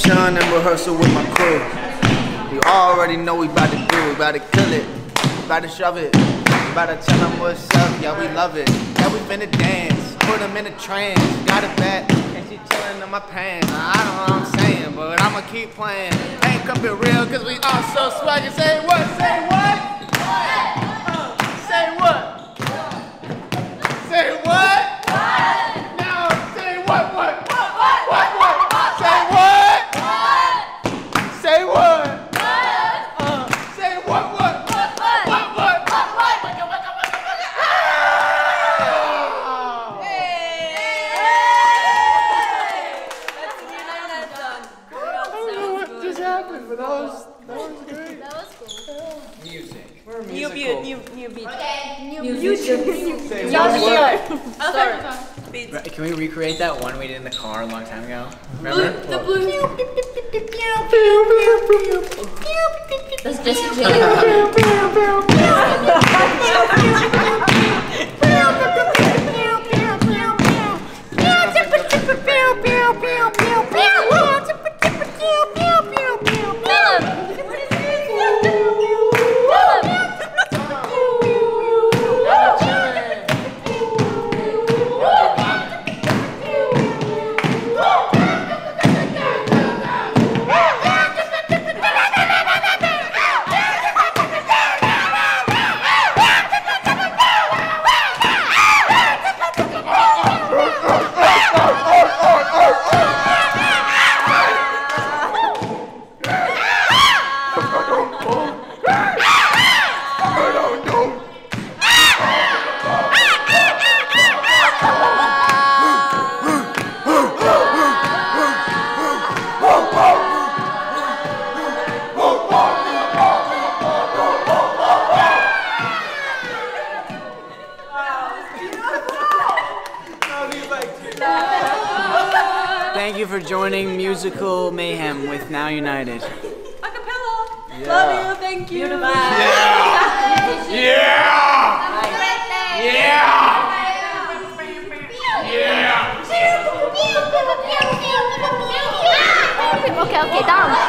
chillin' in rehearsal with my crew. You already know we bout to do, we bout to kill it, bout to shove it, bout to tell them what's up, yeah we love it. Yeah we finna dance, put them in a trance, got it back, and she chillin' in my pants. I don't know what I'm saying, but I'ma keep playing. Ain't coming real, cause we all so swaggy. Say what, say what? Say what? Say what? Now say what? Say what? Say what? Say what? What just happened? But that was great. That was cool. Music. New beat. Can we recreate that one we did in the car a long time ago? Remember? The blue. That's just Thank you for joining Musical Mayhem with Now United. Acapella. Yeah. Love you. Thank you. Yeah! Yeah! Okay, down.